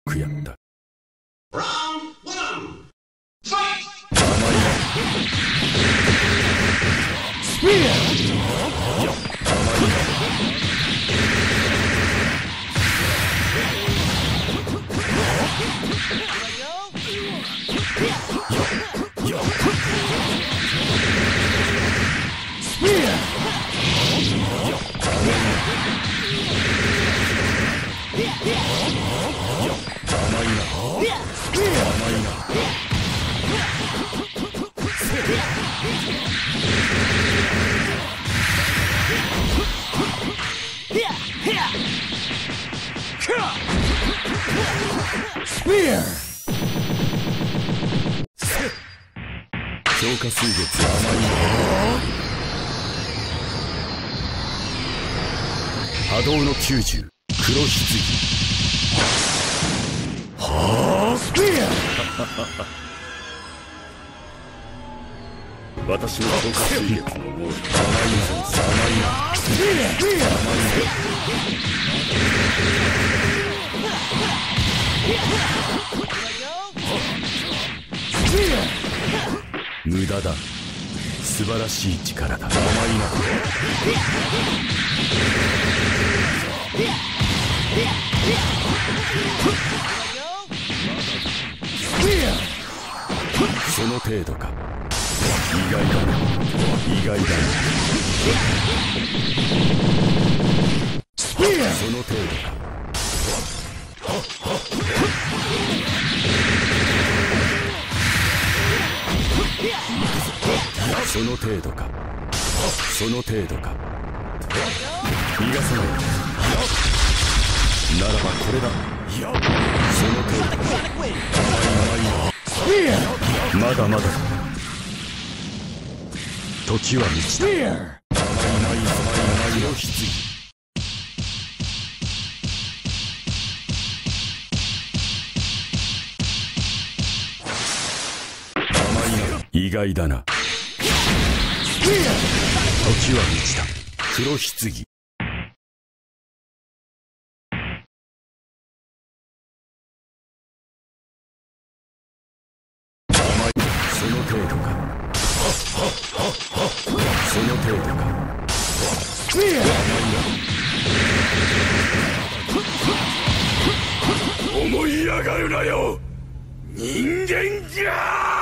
くやった。スピア強化水月甘いな。波動の90黒棺。はあスピア私の強化水月のもう甘いな。甘いな。スピア無駄だ。素晴らしい力だ。甘いな。その程度か。意外だな。意外だな。その程度か。その程度か。その程度か。逃がさない。ならばこれだ。その程度か。まだまだ。時は満ちた。甘いの棺。意外だな。時は満ちた。黒棺。その程度か。その程度か。思い上がるなよ人間じゃ。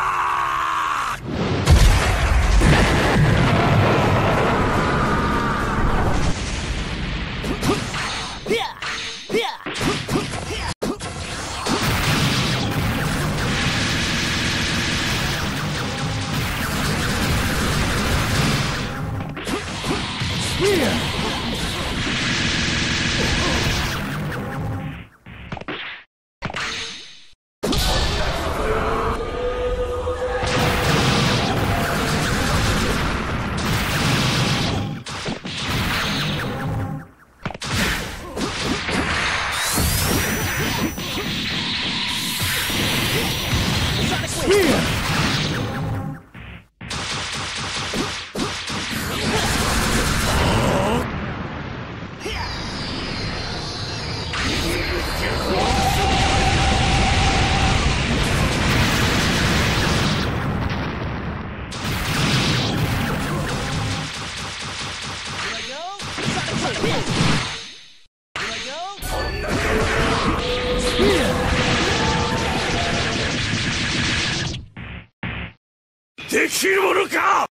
できるものか。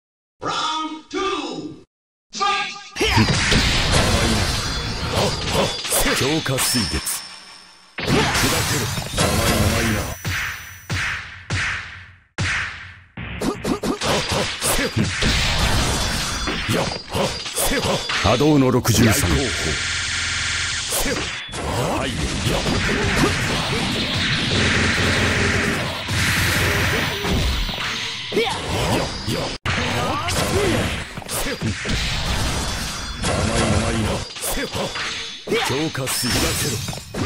強化水月砕ける。甘いな。波動の63。はい。強化水だけど。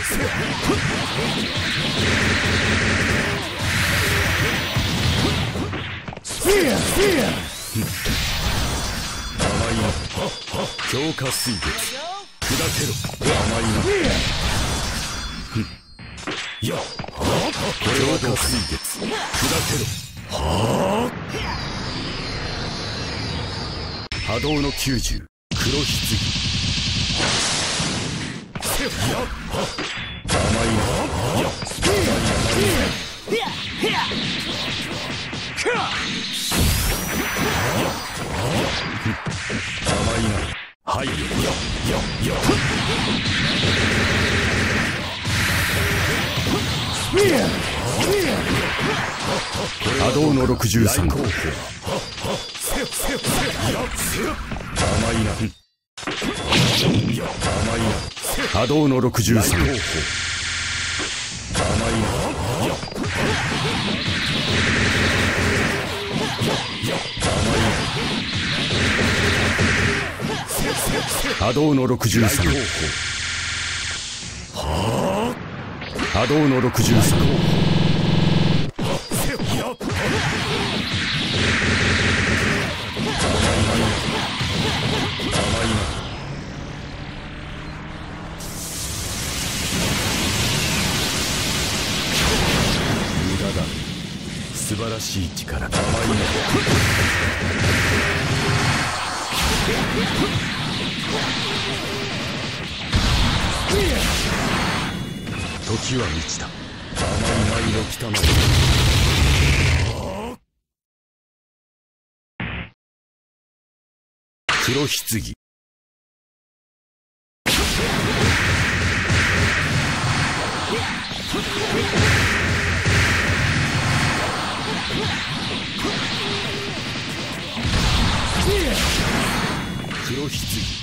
甘いな。強化水月砕けろ。甘いな。 やっ、これは毒水月砕けろ。はあ、波動の90黒棺。やっ、甘いな。やっ、甘いな。はいよ。やっ、やっ、波動の63。甘いな。甘いな。波動の63。甘いな。波動の63。波動の63。無駄だ。素晴らしい力。甘いな。時は満ちた。甘い舞の来たまで。黒棺。黒棺。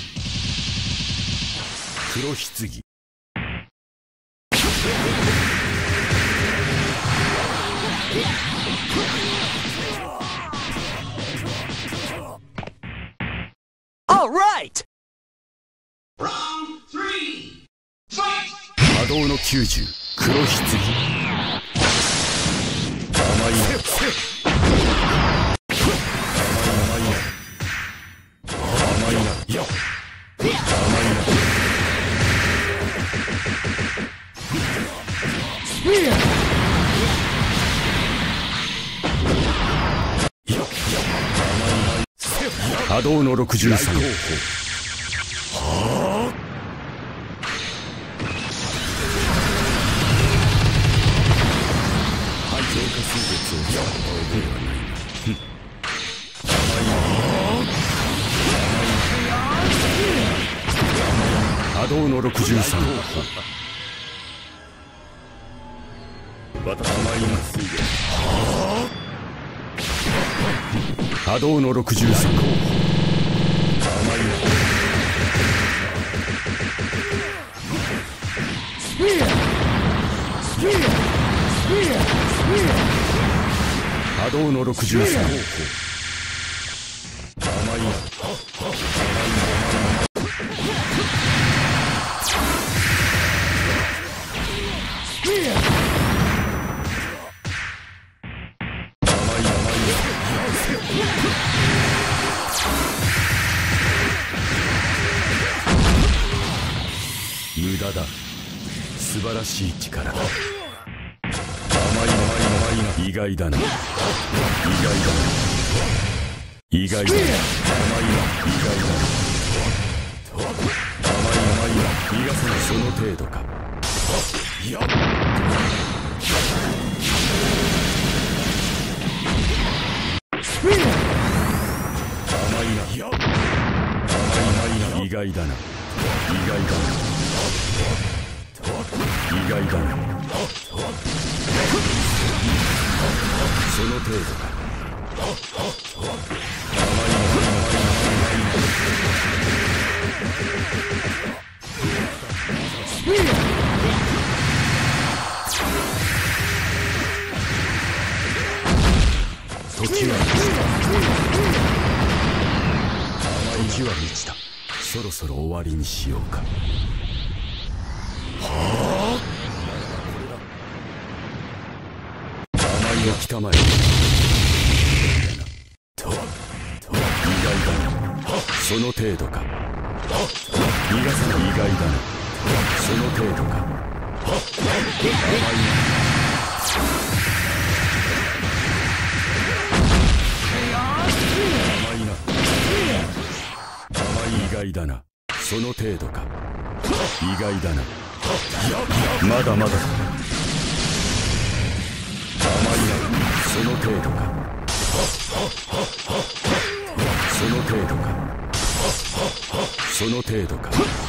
黒棺。 Alright! 波動の90黒棺。甘いな。甘いな。やっ、甘いな。波動の63。波動の63。波動の63。波動の63。甘いな。無駄だ。素晴らしい力だ。意外だな。意外だな。意外だな。甘いな。意外だな。甘いな。逃がせない。その程度か。やっ、甘いな。やっ、甘いな。意外だな。意外だな。意外だな。その程度か。時は満ちた。そろそろ終わりにしようか。はあ、甘いをきたまえ。意外だな。その程度か。逃がさない。意外だな。その程度か。甘いな。 甘いな。甘い。意外だな。その程度か。意外だな。まだまだ。甘いな。その程度か。その程度か。その程度か。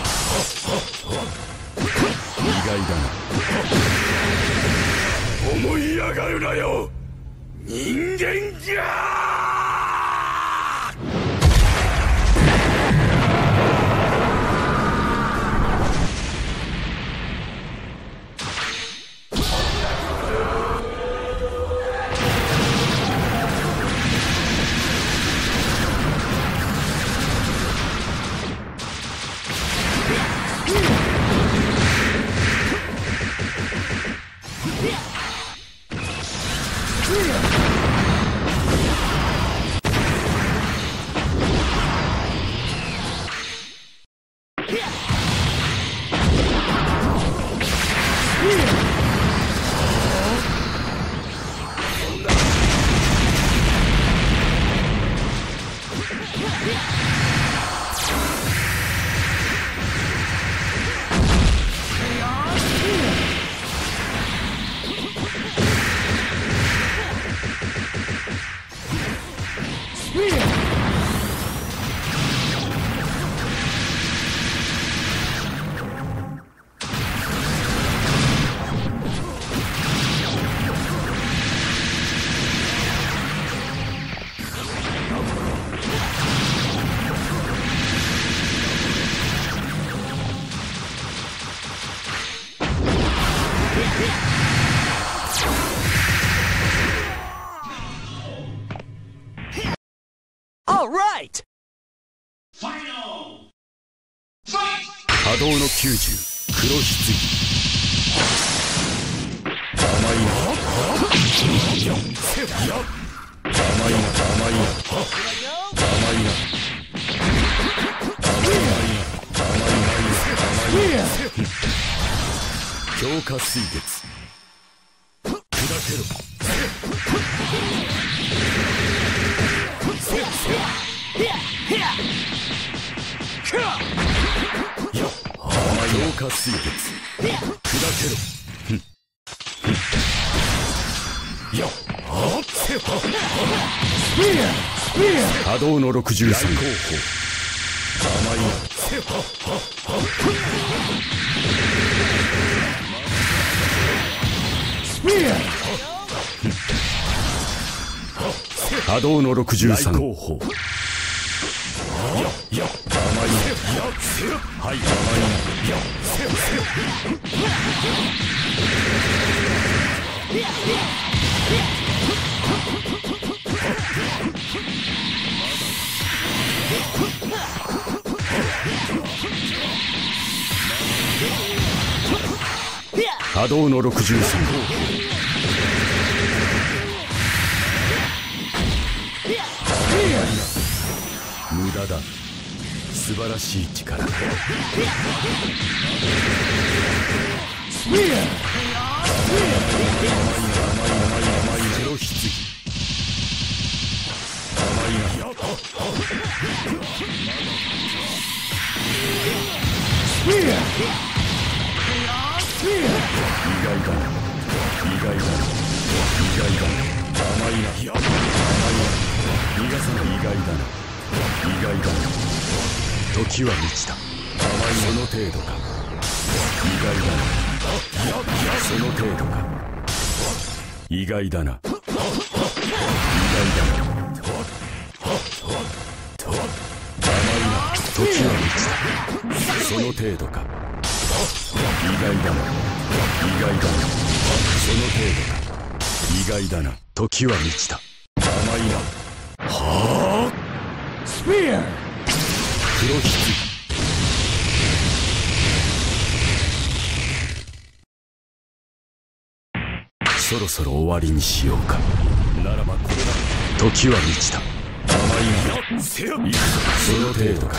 意外だな。思い上がるなよ、人間が。波動の90黒棺。甘いな。甘いな。甘いな。甘いな。強化水月。砕けろ。強化水月。砕けろ。波動の63候補。甘いな。波動の63候補。甘いな。はい、甘いな。波動の63号。無駄だ。素晴らしい力だ。黒棺。甘いな。意外だな。意外だな。意外だな。甘いな。甘いな。逃がさない。意外だな。意外だな。時は満ちた。甘い。その程度か。意外だな。その程度か。意外だな。意外だな。甘いな。時は満ちた。その程度か。意外だな。意外だな。その程度か。意外だな。時は満ちた。甘いな。はあ。スピア。黒棺。そろそろ終わりにしようか。ならばこれだ。時は満ちた。甘いな。その程度か。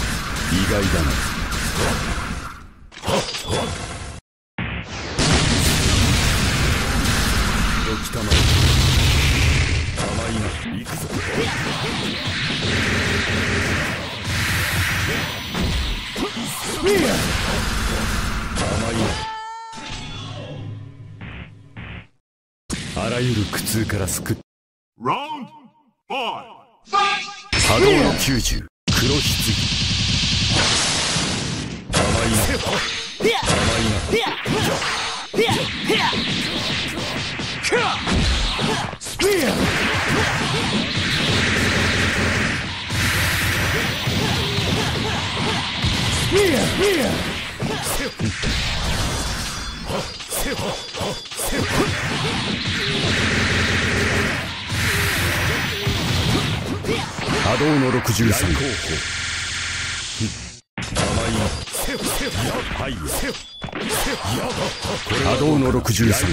意外だな。 あらゆる苦痛から救っ Round 5. 波動の90黒棺甘いな甘いな波動の63波動の63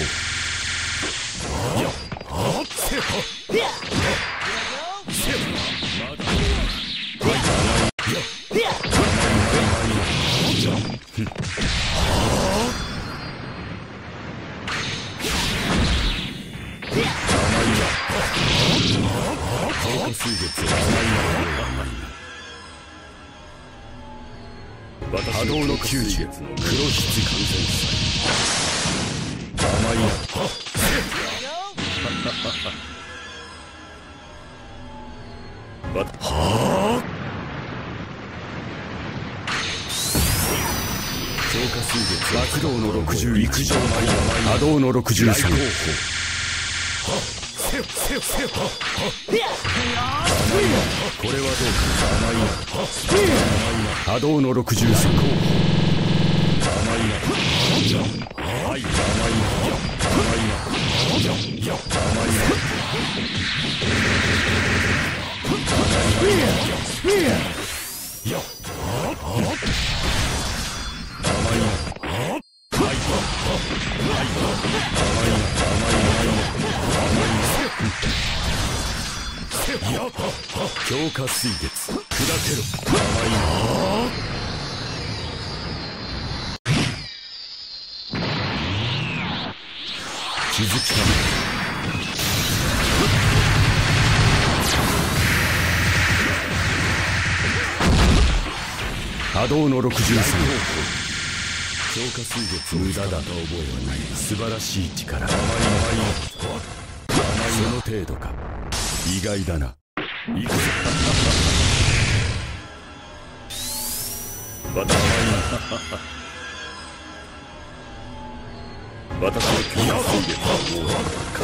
波動の90黒棺甘いなはあ強化水月爆動の60陸上波動の63これはどうか甘いな波動の63甘いなはい甘いな甘いな強化水月砕けろ甘いな気づきため波動の63強化水月無駄だと覚えはない素晴らしい力甘いその程度か意外だな行くぞ私の強化水月はもう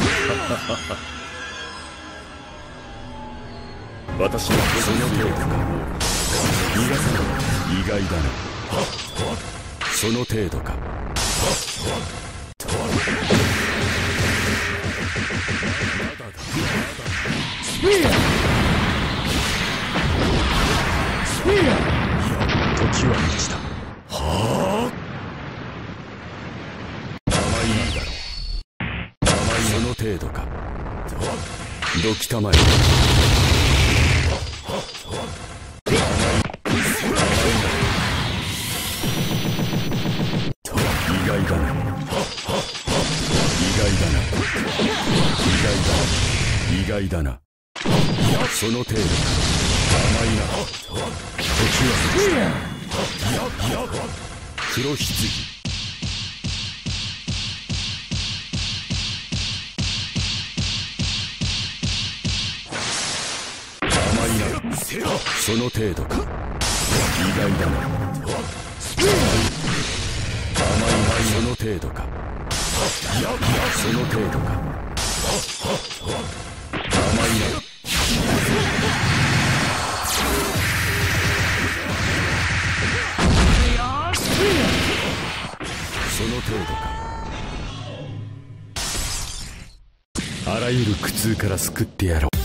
私のその程度か逃がさない意外だなその程度か時は満ちたはあ甘いだろ甘いその程度かどきたまえ意外だな意外だなその程度か甘いな時は黒棺甘いなその程度か意外だな甘いなその程度かその程度か甘いなその程度かあらゆる苦痛から救ってやろう